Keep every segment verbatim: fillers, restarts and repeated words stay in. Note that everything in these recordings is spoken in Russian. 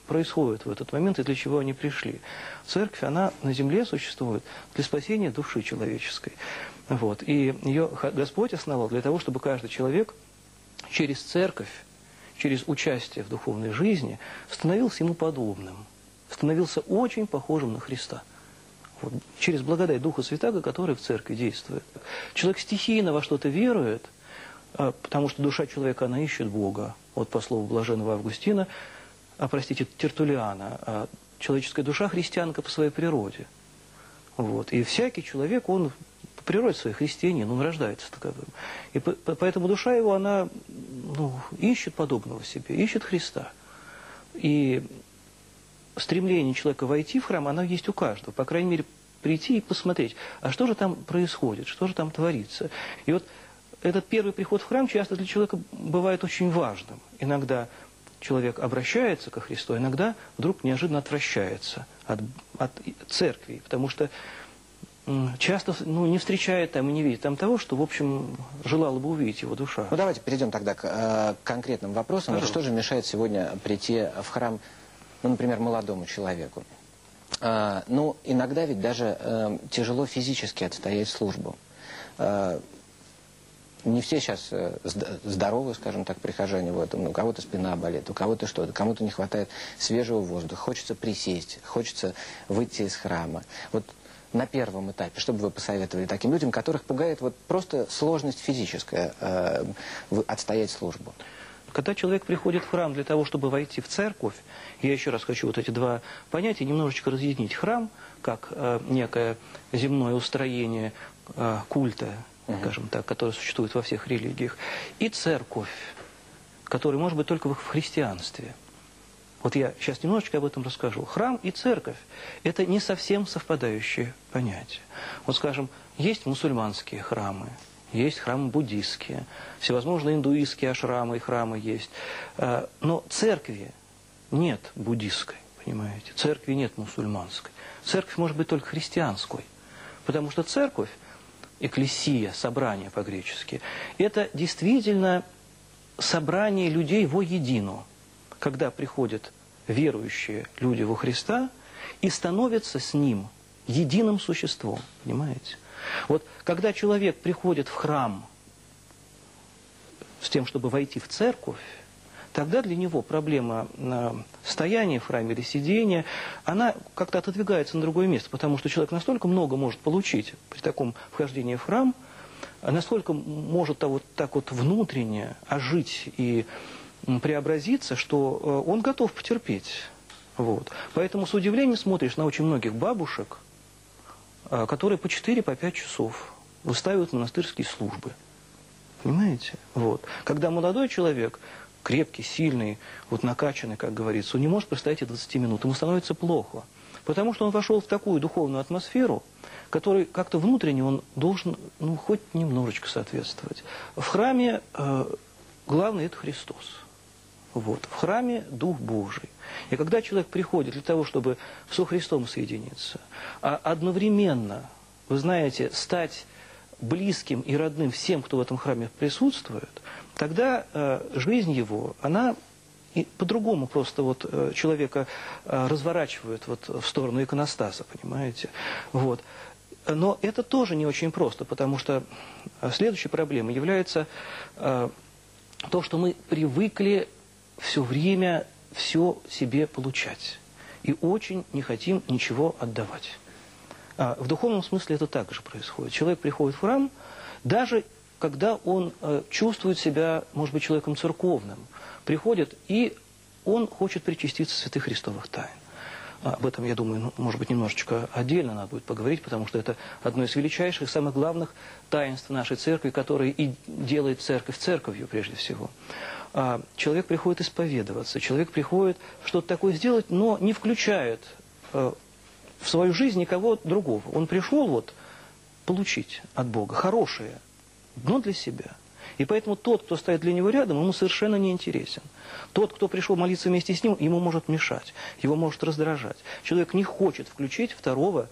происходит в этот момент и для чего они пришли. Церковь, она на земле существует для спасения души человеческой. Вот. И ее Господь основал для того, чтобы каждый человек через церковь, через участие в духовной жизни становился ему подобным, становился очень похожим на Христа. Вот. Через благодать Духа Святаго, который в церкви действует. Человек стихийно во что-то верует, потому что душа человека, она ищет Бога. Вот по слову блаженного Августина, а, простите, Тертуллиана, а человеческая душа христианка по своей природе. Вот. И всякий человек, он по природе своей христианин, он рождается таковым. И по, поэтому душа его, она ну, ищет подобного себе, ищет Христа. И стремление человека войти в храм, оно есть у каждого. По крайней мере, прийти и посмотреть, а что же там происходит, что же там творится. И вот этот первый приход в храм часто для человека бывает очень важным. Иногда человек обращается ко Христу, иногда вдруг неожиданно отвращается от, от церкви, потому что часто ну, не встречает там и не видит там того, что, в общем, желала бы увидеть его душа. Ну, давайте перейдем тогда к э, конкретным вопросам. Вот что же мешает сегодня прийти в храм, ну, например, молодому человеку? Э, ну, иногда ведь даже э, тяжело физически отстоять службу. Э, Не все сейчас здоровы, скажем так, прихожане в этом. У кого-то спина болит, у кого-то что-то, кому-то не хватает свежего воздуха. Хочется присесть, хочется выйти из храма. Вот на первом этапе, что бы вы посоветовали таким людям, которых пугает вот просто сложность физическая, э, отстоять службу? Когда человек приходит в храм для того, чтобы войти в церковь, я еще раз хочу вот эти два понятия немножечко разъяснить. Храм, как э, некое земное устроение э, культа, скажем так, которая существует во всех религиях, и церковь, которая может быть только в христианстве. Вот я сейчас немножечко об этом расскажу. Храм и церковь – это не совсем совпадающие понятия. Вот, скажем, есть мусульманские храмы, есть храмы буддистские, всевозможные индуистские ашрамы и храмы есть. Но церкви нет буддистской, понимаете? Церкви нет мусульманской. Церковь может быть только христианской, потому что церковь, экклесия, собрание по-гречески, это действительно собрание людей воедино, когда приходят верующие люди во Христа и становятся с Ним единым существом, понимаете? Вот когда человек приходит в храм с тем, чтобы войти в церковь, тогда для него проблема стояния в храме или сидения, она как-то отодвигается на другое место, потому что человек настолько много может получить при таком вхождении в храм, настолько может вот так вот внутренне ожить и преобразиться, что он готов потерпеть. Вот. Поэтому с удивлением смотришь на очень многих бабушек, которые по четыре, по пять часов выстаивают монастырские службы. Понимаете? Вот. Когда молодой человек, крепкий, сильный, вот накачанный, как говорится, он не может простоять и двадцати минут, ему становится плохо. Потому что он вошел в такую духовную атмосферу, которой как-то внутренне он должен, ну, хоть немножечко соответствовать. В храме э, главное – это Христос. Вот. В храме Дух Божий. И когда человек приходит для того, чтобы со Христом соединиться, а одновременно, вы знаете, стать близким и родным всем, кто в этом храме присутствует, тогда э, жизнь его, она по-другому просто вот э, человека э, разворачивает вот в сторону иконостаса, понимаете? Вот. Но это тоже не очень просто, потому что следующей проблемой является э, то, что мы привыкли все время все себе получать. И очень не хотим ничего отдавать. А в духовном смысле это также происходит. Человек приходит в храм, даже когда он э, чувствует себя, может быть, человеком церковным, приходит, и он хочет причаститься святых христовых тайн. Об этом, я думаю, ну, может быть, немножечко отдельно надо будет поговорить, потому что это одно из величайших, самых главных таинств нашей церкви, которое и делает церковь церковью, прежде всего. А человек приходит исповедоваться, человек приходит что-то такое сделать, но не включает э, в свою жизнь никого другого. Он пришел вот получить от Бога хорошее, но для себя. И поэтому тот, кто стоит для него рядом, ему совершенно не интересен. Тот, кто пришел молиться вместе с ним, ему может мешать, его может раздражать. Человек не хочет включить второго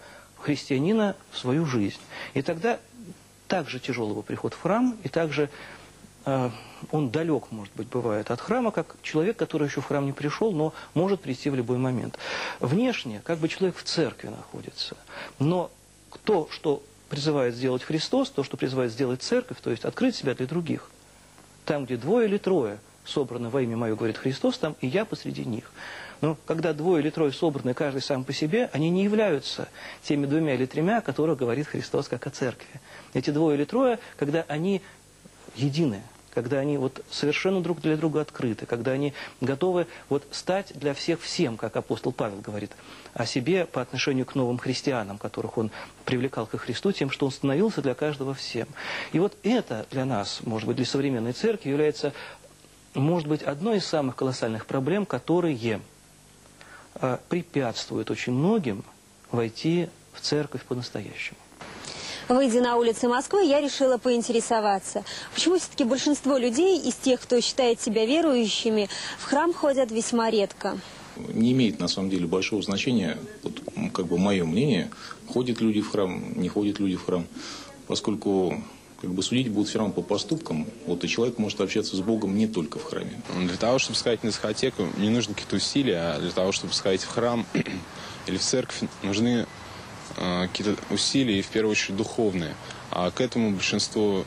христианина в свою жизнь. И тогда также тяжел его приход в храм, и также он далек, может быть, бывает от храма, как человек, который еще в храм не пришел, но может прийти в любой момент. Внешне, как бы человек в церкви находится, но то, что призывает сделать Христос, то, что призывает сделать церковь, то есть открыть себя для других. Там, где двое или трое собраны во имя Мое, говорит Христос, там и я посреди них. Но когда двое или трое собраны, каждый сам по себе, они не являются теми двумя или тремя, о которых говорит Христос как о церкви. Эти двое или трое, когда они едины, когда они вот совершенно друг для друга открыты, когда они готовы вот стать для всех всем, как апостол Павел говорит о себе по отношению к новым христианам, которых он привлекал ко Христу тем, что он становился для каждого всем. И вот это для нас, может быть, для современной церкви является, может быть, одной из самых колоссальных проблем, которые э, препятствуют очень многим войти в церковь по-настоящему. Выйдя на улицы Москвы, я решила поинтересоваться, почему все-таки большинство людей из тех, кто считает себя верующими, в храм ходят весьма редко. Не имеет на самом деле большого значения, вот, как бы мое мнение, ходят люди в храм, не ходят люди в храм, поскольку как бы судить будут все равно по поступкам, вот, и человек может общаться с Богом не только в храме. Для того, чтобы сходить на дискотеку, не нужны какие-то усилия, а для того, чтобы сходить в храм или в церковь, нужны э, какие-то усилия, и в первую очередь духовные. А к этому большинство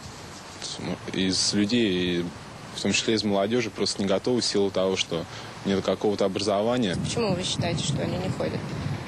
из людей, в том числе из молодежи, просто не готовы в силу того, что нет какого-то образования. Почему вы считаете, что они не ходят?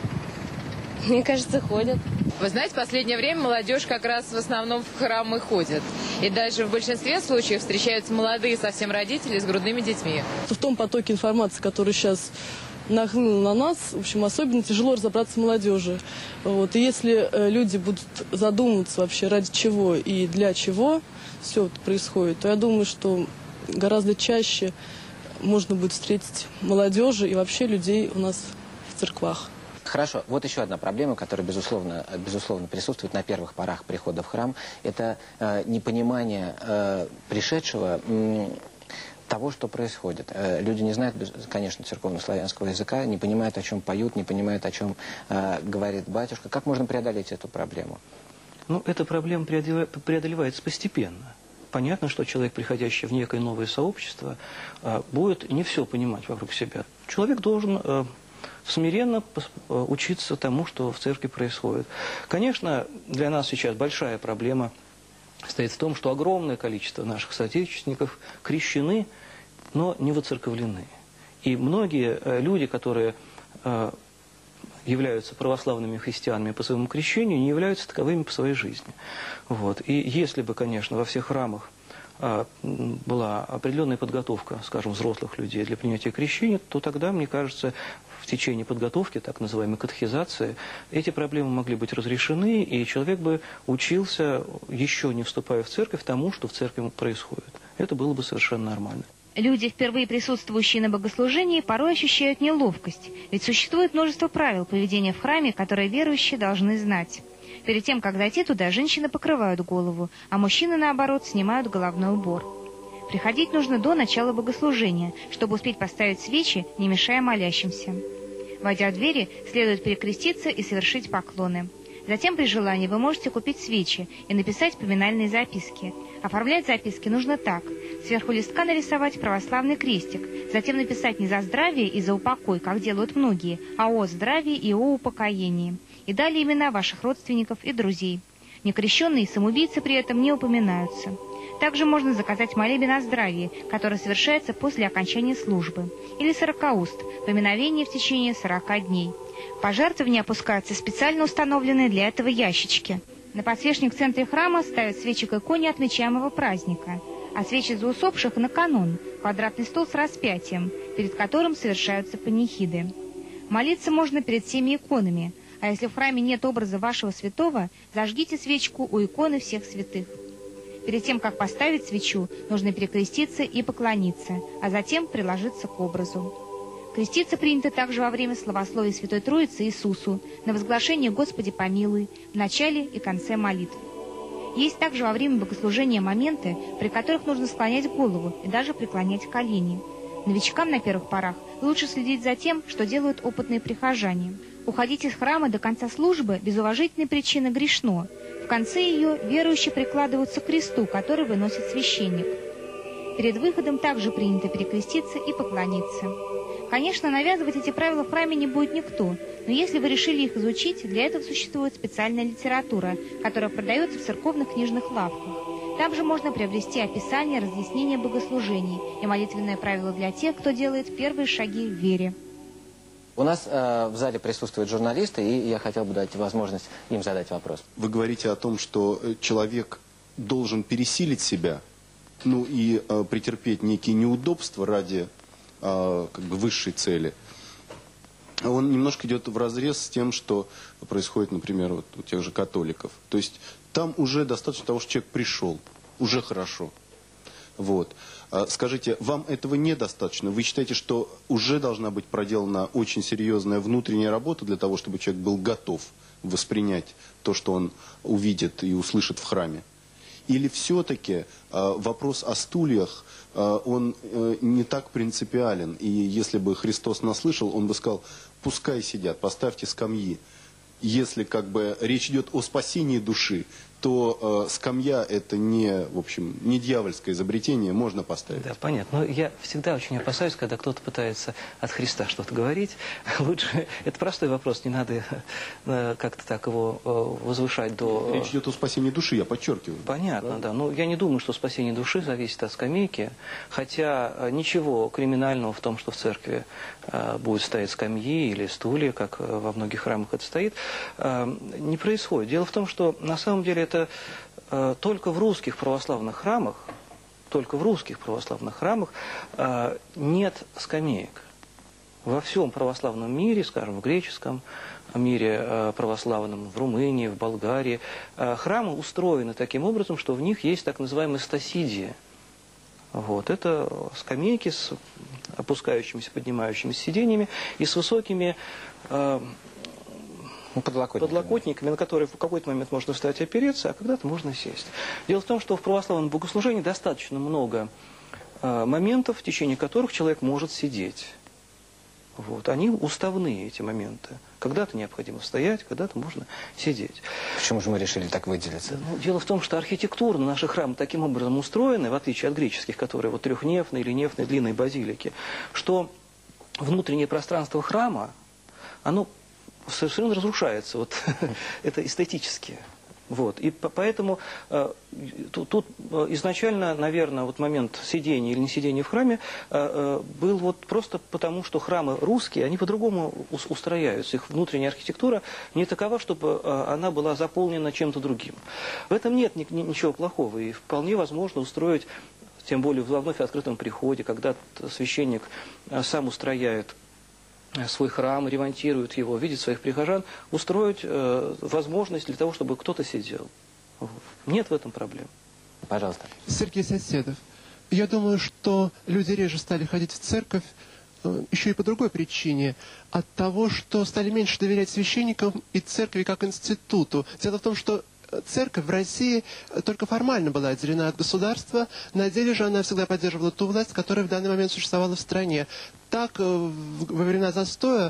Мне кажется, ходят. Вы знаете, в последнее время молодежь как раз в основном в храмы ходит. И даже в большинстве случаев встречаются молодые совсем родители с грудными детьми. В том потоке информации, который сейчас нахлынул на нас, в общем, особенно тяжело разобраться в молодежи. Вот. И если э, люди будут задумываться вообще, ради чего и для чего все это происходит, то я думаю, что гораздо чаще можно будет встретить молодежи и вообще людей у нас в церквах. Хорошо. Вот еще одна проблема, которая, безусловно, безусловно присутствует на первых порах прихода в храм. Это э, непонимание э, пришедшего э, того, что происходит. Э, люди не знают, конечно, церковно-славянского языка, не понимают, о чем поют, не понимают, о чем э, говорит батюшка. Как можно преодолеть эту проблему? Ну, эта проблема преодолевается постепенно. Понятно, что человек, приходящий в некое новое сообщество, э, будет не все понимать вокруг себя. Человек должен... Э, смиренно учиться тому, что в церкви происходит. Конечно, для нас сейчас большая проблема стоит в том, что огромное количество наших соотечественников крещены, но не воцерковлены. И многие люди, которые являются православными христианами по своему крещению, не являются таковыми по своей жизни. Вот. И если бы, конечно, во всех храмах была определенная подготовка, скажем, взрослых людей для принятия крещения, то тогда, мне кажется, в течение подготовки, так называемой катехизации, эти проблемы могли быть разрешены, и человек бы учился, еще не вступая в церковь, тому, что в церкви происходит. Это было бы совершенно нормально. Люди, впервые присутствующие на богослужении, порой ощущают неловкость, ведь существует множество правил поведения в храме, которые верующие должны знать. Перед тем, как зайти туда, женщины покрывают голову, а мужчины, наоборот, снимают головной убор. Приходить нужно до начала богослужения, чтобы успеть поставить свечи, не мешая молящимся. Войдя в двери, следует перекреститься и совершить поклоны. Затем, при желании, вы можете купить свечи и написать поминальные записки. Оформлять записки нужно так. Сверху листка нарисовать православный крестик, затем написать не за здравие и за упокой, как делают многие, а о здравии и о упокоении. И далее имена ваших родственников и друзей. Некрещенные и самоубийцы при этом не упоминаются. Также можно заказать молебен о здравии, который совершается после окончания службы, или сорокауст, поминовение в течение сорока дней. Пожертвования опускаются в специально установленные для этого ящички. На подсвечник в центре храма ставят свечи к иконе отмечаемого праздника, а свечи за усопших на канон, квадратный стол с распятием, перед которым совершаются панихиды. Молиться можно перед всеми иконами, а если в храме нет образа вашего святого, зажгите свечку у иконы всех святых. Перед тем, как поставить свечу, нужно перекреститься и поклониться, а затем приложиться к образу. Креститься принято также во время славословия Святой Троицы Иисусу, на возглашение «Господи помилуй», в начале и конце молитв. Есть также во время богослужения моменты, при которых нужно склонять голову и даже преклонять колени. Новичкам на первых порах лучше следить за тем, что делают опытные прихожане. Уходить из храма до конца службы без уважительной причины грешно. В конце ее верующие прикладываются к кресту, который выносит священник. Перед выходом также принято перекреститься и поклониться. Конечно, навязывать эти правила в храме не будет никто, но если вы решили их изучить, для этого существует специальная литература, которая продается в церковных книжных лавках. Там же можно приобрести описание, разъяснение богослужений и молитвенное правило для тех, кто делает первые шаги в вере. У нас э, в зале присутствуют журналисты, и я хотел бы дать возможность им задать вопрос. Вы говорите о том, что человек должен пересилить себя, ну и э, претерпеть некие неудобства ради э, как бы высшей цели. Он немножко идет вразрез с тем, что происходит, например, вот у тех же католиков. То есть там уже достаточно того, что человек пришел, уже хорошо. Вот. Скажите, вам этого недостаточно? Вы считаете, что уже должна быть проделана очень серьезная внутренняя работа для того, чтобы человек был готов воспринять то, что он увидит и услышит в храме? Или все-таки вопрос о стульях, он не так принципиален? И если бы Христос наслышал, он бы сказал, пускай сидят, поставьте скамьи. Если как бы речь идет о спасении души, то э, скамья это не, в общем, не дьявольское изобретение, можно поставить. Да, понятно. Но я всегда очень опасаюсь, когда кто-то пытается от Христа что-то говорить. Лучше, это простой вопрос, не надо э, как-то так его э, возвышать до... Речь идет о спасении души, я подчеркиваю. Понятно, да. да. Но я не думаю, что спасение души зависит от скамейки, хотя ничего криминального в том, что в церкви э, будут стоять скамьи или стулья, как во многих храмах это стоит, э, не происходит. Дело в том, что на самом деле это э, только в русских православных храмах, только в русских православных храмах э, нет скамеек. Во всем православном мире, скажем, в греческом мире э, православном, в Румынии, в Болгарии, э, храмы устроены таким образом, что в них есть так называемые стасидии. Вот. Это скамейки с опускающимися, поднимающимися сиденьями и с высокими... Э, Подлокотниками. подлокотниками, на которые в какой-то момент можно встать и опереться, а когда-то можно сесть. Дело в том, что в православном богослужении достаточно много э, моментов, в течение которых человек может сидеть. Вот. Они уставные, эти моменты. Когда-то необходимо стоять, когда-то можно сидеть. Почему же мы решили так выделиться? Ну, дело в том, что архитектура наших храмов таким образом устроена, в отличие от греческих, которые вот трехнефные или нефные длинные базилики, что внутреннее пространство храма, оно совершенно разрушается, вот, это эстетически. Вот. И по поэтому э, тут, тут изначально, наверное, вот момент сидения или не сидения в храме э, э, был вот просто потому, что храмы русские, они по-другому устрояются. Их внутренняя архитектура не такова, чтобы э, она была заполнена чем-то другим. В этом нет ни, ни, ничего плохого. И вполне возможно устроить, тем более в вновь открытом приходе, когда священник э, сам устрояет свой храм, ремонтирует его, видит своих прихожан, устроить э, возможность для того, чтобы кто-то сидел. Нет в этом проблем. Пожалуйста. Сергей Соседов. Я думаю, что люди реже стали ходить в церковь э, еще и по другой причине. От того, что стали меньше доверять священникам и церкви как институту. Дело в том, что церковь в России только формально была отделена от государства, на деле же она всегда поддерживала ту власть, которая в данный момент существовала в стране. Так, во времена застоя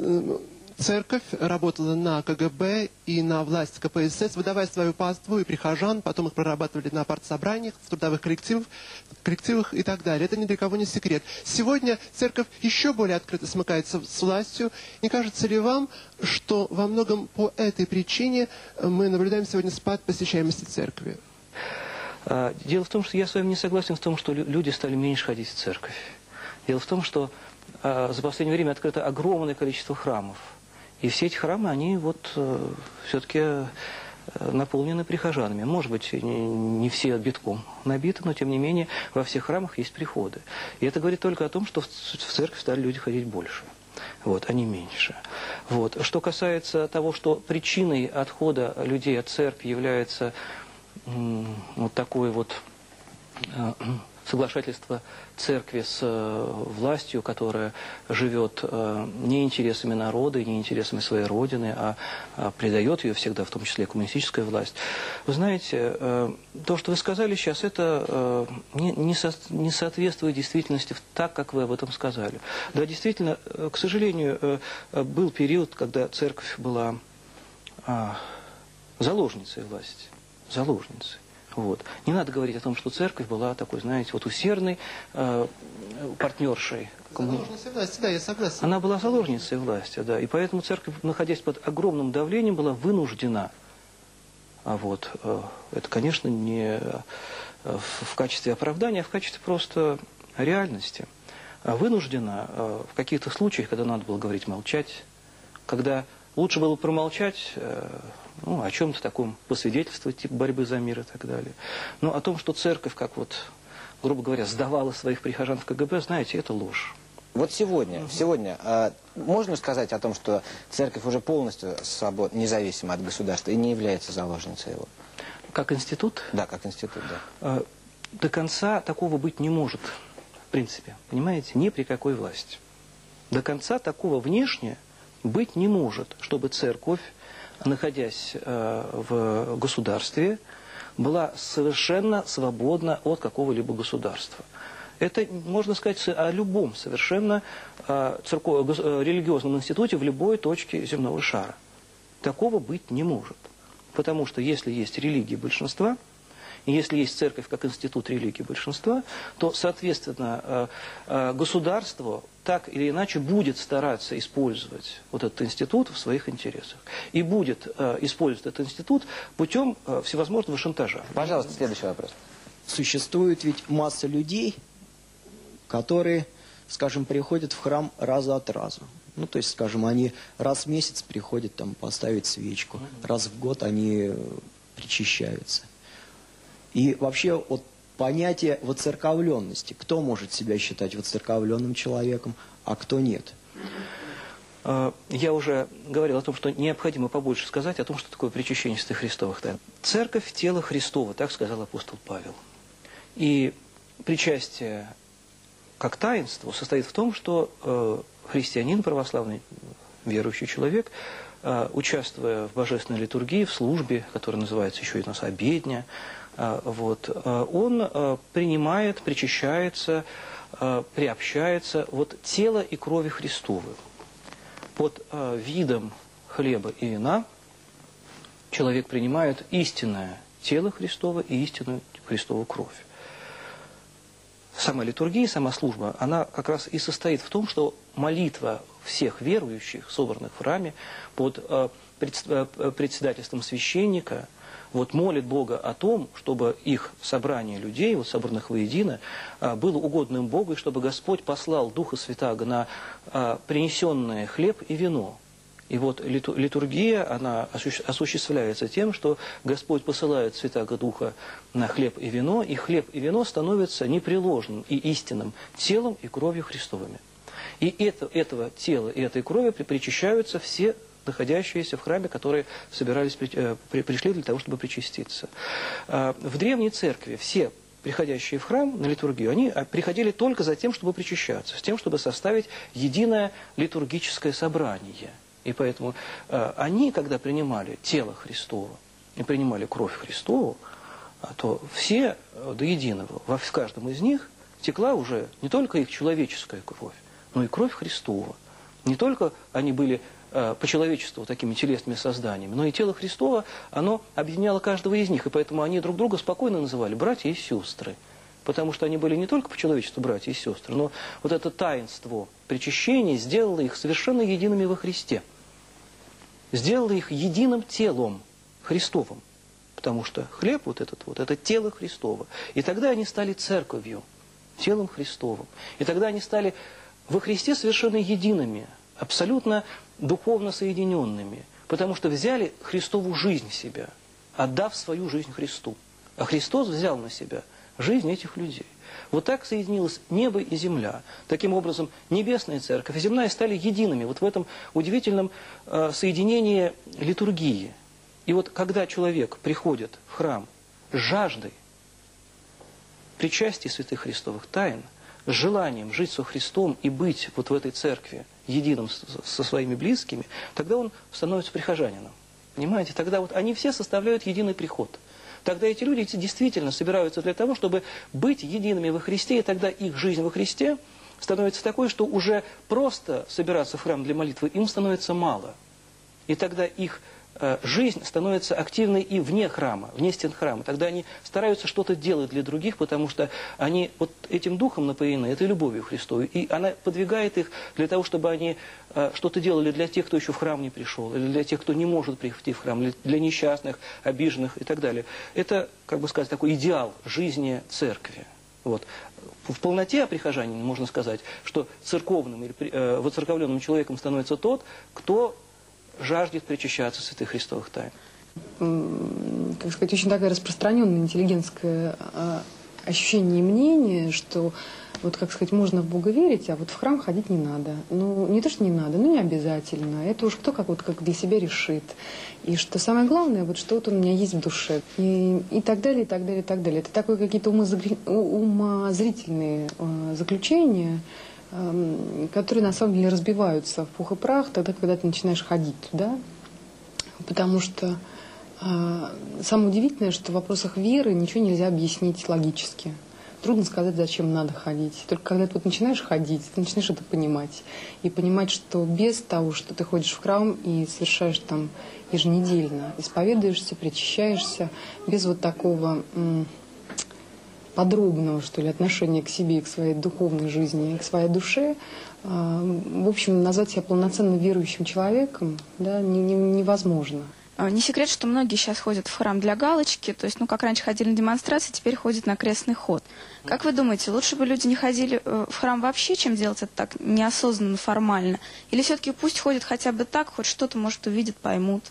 церковь работала на ка гэ бэ и на власть ка пэ эс эс, выдавая свою паству и прихожан, потом их прорабатывали на партсобраниях, в трудовых коллективах, коллективах и так далее. Это ни для кого не секрет. Сегодня церковь еще более открыто смыкается с властью. Не кажется ли вам, что во многом по этой причине мы наблюдаем сегодня спад посещаемости церкви? Дело в том, что я с вами не согласен в том, что люди стали меньше ходить в церковь. Дело в том, что за последнее время открыто огромное количество храмов. И все эти храмы, они вот э, все-таки э, наполнены прихожанами. Может быть, не, не все битком набиты, но тем не менее во всех храмах есть приходы. И это говорит только о том, что в, в церковь стали люди ходить больше, вот, а не меньше. Вот. Что касается того, что причиной отхода людей от церкви является м, вот такое вот э, соглашательство церкви с э, властью, которая живет э, не интересами народа, не интересами своей родины, а, а предает ее всегда, в том числе коммунистическая власть. Вы знаете, э, то, что вы сказали сейчас, это э, не, не, со, не соответствует действительности так, как вы об этом сказали. Да, действительно, э, к сожалению, э, был период, когда церковь была э, заложницей власти, заложницей. Вот. Не надо говорить о том, что церковь была такой, знаете, вот усердной э, партнершей. Заложницей власти, да, я согласен. Она была заложницей власти, да. И поэтому церковь, находясь под огромным давлением, была вынуждена. А вот э, это, конечно, не э, в качестве оправдания, а в качестве просто реальности. А вынуждена э, в каких-то случаях, когда надо было говорить молчать, когда лучше было промолчать, э, ну, о чем-то таком посвидетельствовать, типа борьбы за мир и так далее. Но о том, что церковь, как вот, грубо говоря, сдавала своих прихожан в ка гэ бэ, знаете, это ложь. Вот сегодня, сегодня э, можно сказать о том, что церковь уже полностью свобод, независима от государства и не является заложницей его? Как институт? Да, как институт, да. Э, до конца такого быть не может, в принципе, понимаете, ни при какой власти. До конца такого внешне быть не может, чтобы церковь, находясь э, в государстве, была совершенно свободна от какого-либо государства. Это можно сказать о любом совершенно э, церков... религиозном институте в любой точке земного шара. Такого быть не может. Потому что если есть религия большинства, и если есть церковь как институт религии большинства, то, соответственно, государство так или иначе будет стараться использовать вот этот институт в своих интересах. И будет использовать этот институт путем всевозможного шантажа. Пожалуйста, следующий вопрос. Существует ведь масса людей, которые, скажем, приходят в храм раз от раза. Ну, то есть, скажем, они раз в месяц приходят там поставить свечку, раз в год они причащаются. И вообще вот понятие воцерковленности. Кто может себя считать воцерковленным человеком, а кто нет? Я уже говорил о том, что необходимо побольше сказать о том, что такое причащение святых христовых тайн. Церковь – тело Христово, так сказал апостол Павел. И причастие как таинство состоит в том, что христианин, православный верующий человек, участвуя в божественной литургии, в службе, которая называется еще и у нас обедня, вот, он принимает, причащается, приобщается вот, тело и крови Христовы. Под видом хлеба и вина человек принимает истинное тело Христово и истинную Христову кровь. Сама литургия, сама служба, она как раз и состоит в том, что молитва всех верующих, собранных в храме, под председательством священника, вот молит Бога о том, чтобы их собрание людей, вот собранных воедино, было угодным Богу, и чтобы Господь послал Духа Святаго на принесенное хлеб и вино. И вот литургия, она осуществляется тем, что Господь посылает Святаго Духа на хлеб и вино, и хлеб и вино становятся непреложным и истинным телом и кровью Христовыми. И это, этого тела и этой крови причащаются все находящиеся в храме, которые собирались, пришли для того, чтобы причаститься. В древней церкви все приходящие в храм на литургию, они приходили только за тем, чтобы причащаться, с тем, чтобы составить единое литургическое собрание. И поэтому они, когда принимали тело Христово и принимали кровь Христову, то все до единого, в каждом из них текла уже не только их человеческая кровь, но и кровь Христова. Не только они были по человечеству такими телесными созданиями, но и тело Христово, оно объединяло каждого из них, и поэтому они друг друга спокойно называли братья и сестры, потому что они были не только по человечеству братья и сестры, но вот это таинство причащения сделало их совершенно едиными во Христе, сделало их единым телом Христовым, потому что хлеб вот этот вот, это тело Христово, и тогда они стали церковью, телом Христовым, и тогда они стали во Христе совершенно едиными, абсолютно духовно соединенными, потому что взяли Христову жизнь себя, отдав свою жизнь Христу. А Христос взял на себя жизнь этих людей. Вот так соединилось небо и земля. Таким образом, небесная церковь и земная стали едиными вот в этом удивительном э, соединении литургии. И вот когда человек приходит в храм с жаждой причастия святых христовых тайн, с желанием жить со Христом и быть вот в этой церкви единым со своими близкими, тогда он становится прихожанином. Понимаете? Тогда вот они все составляют единый приход. Тогда эти люди действительно собираются для того, чтобы быть едиными во Христе, и тогда их жизнь во Христе становится такой, что уже просто собираться в храм для молитвы им становится мало. И тогда их жизнь становится активной и вне храма, вне стен храма. Тогда они стараются что-то делать для других, потому что они вот этим духом напоены, этой любовью Христовой. И она подвигает их для того, чтобы они что-то делали для тех, кто еще в храм не пришел, или для тех, кто не может прийти в храм, для несчастных, обиженных и так далее. Это, как бы сказать, такой идеал жизни церкви. Вот. В полноте о прихожанине можно сказать, что церковным или э, воцерковленным человеком становится тот, кто жаждет причащаться святых христовых тайн. Как сказать, очень такое распространенное интеллигентское ощущение и мнение, что вот, как сказать, можно в Бога верить, а вот в храм ходить не надо. Ну, не то, что не надо, но не обязательно. Это уж кто как, вот, как для себя решит. И что самое главное, вот что вот у меня есть в душе. И, и так далее, и так далее, и так далее. Это такое какие-то умозрительные э, заключения, которые на самом деле разбиваются в пух и прах тогда, когда ты начинаешь ходить туда. Потому что э, самое удивительное, что в вопросах веры ничего нельзя объяснить логически. Трудно сказать, зачем надо ходить. Только когда ты вот начинаешь ходить, ты начинаешь это понимать. И понимать, что без того, что ты ходишь в храм и совершаешь там еженедельно, исповедуешься, причащаешься, без вот такого м- подробного, что ли, отношения к себе и к своей духовной жизни, и к своей душе, в общем, назвать себя полноценно верующим человеком, да, не, не, невозможно. Не секрет, что многие сейчас ходят в храм для галочки, то есть, ну, как раньше ходили на демонстрации, теперь ходят на крестный ход. Как вы думаете, лучше бы люди не ходили в храм вообще, чем делать это так неосознанно, формально? Или все-таки пусть ходят хотя бы так, хоть что-то, может, увидят, поймут?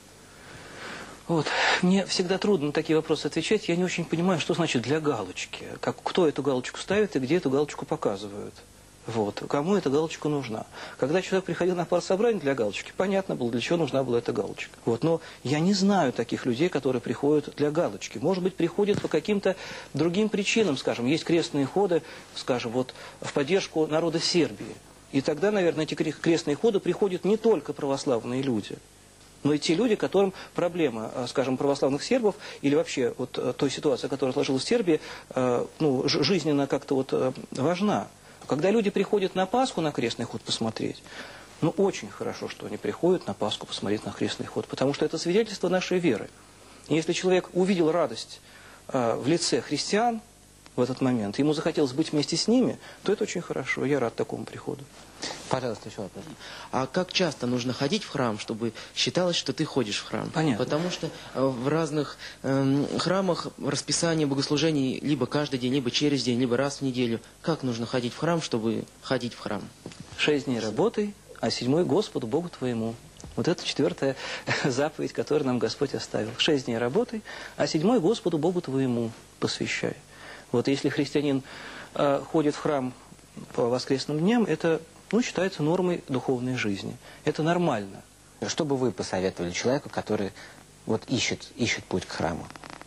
Вот. Мне всегда трудно на такие вопросы отвечать. Я не очень понимаю, что значит для галочки. Как, кто эту галочку ставит и где эту галочку показывают. Вот. Кому эта галочка нужна. Когда человек приходил на партсобрание для галочки, понятно было, для чего нужна была эта галочка. Вот. Но я не знаю таких людей, которые приходят для галочки. Может быть, приходят по каким-то другим причинам. Скажем, есть крестные ходы, скажем, вот, в поддержку народа Сербии. И тогда, наверное, эти крестные ходы приходят не только православные люди, но и те люди, которым проблема, скажем, православных сербов или вообще вот той ситуации, которая сложилась в Сербии, ну, жизненно как-то вот важна. Когда люди приходят на Пасху на крестный ход посмотреть, ну, очень хорошо, что они приходят на Пасху посмотреть на крестный ход, потому что это свидетельство нашей веры. И если человек увидел радость в лице христиан в этот момент, ему захотелось быть вместе с ними, то это очень хорошо. Я рад такому приходу. Пожалуйста, еще вопрос. А как часто нужно ходить в храм, чтобы считалось, что ты ходишь в храм? Понятно. Потому что в разных э, храмах расписание богослужений либо каждый день, либо через день, либо раз в неделю. Как нужно ходить в храм, чтобы ходить в храм? Шесть дней работай, а седьмой Господу Богу твоему. Вот это четвертая заповедь, которую нам Господь оставил. Шесть дней работай, а седьмой Господу Богу твоему посвящай. Вот если христианин э, ходит в храм по воскресным дням, это, ну, считается нормой духовной жизни. Это нормально. Что бы вы посоветовали человеку, который вот ищет, ищет путь к храму?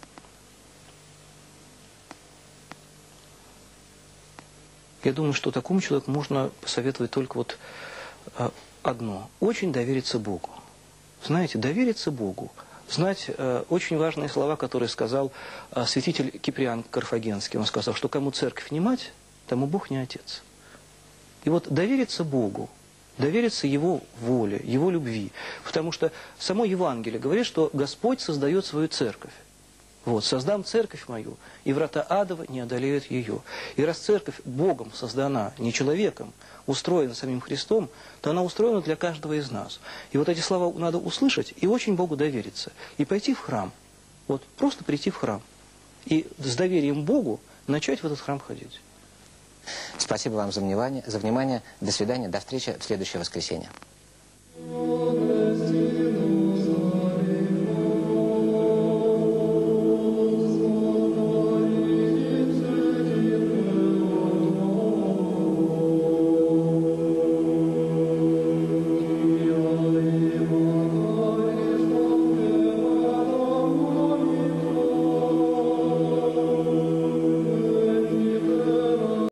Я думаю, что такому человеку можно посоветовать только вот э, одно. Очень довериться Богу. Знаете, довериться Богу. Знать э, очень важные слова, которые сказал э, святитель Киприан Карфагенский. Он сказал, что кому церковь не мать, тому Бог не отец. И вот довериться Богу, довериться Его воле, Его любви. Потому что само Евангелие говорит, что Господь создает свою церковь. Вот, создам церковь мою, и врата адова не одолеют ее. И раз церковь Богом создана, не человеком, устроена самим Христом, то она устроена для каждого из нас. И вот эти слова надо услышать и очень Богу довериться. И пойти в храм. Вот, просто прийти в храм. И с доверием Богу начать в этот храм ходить. Спасибо вам за внимание. За внимание. До свидания. До встречи в следующее воскресенье.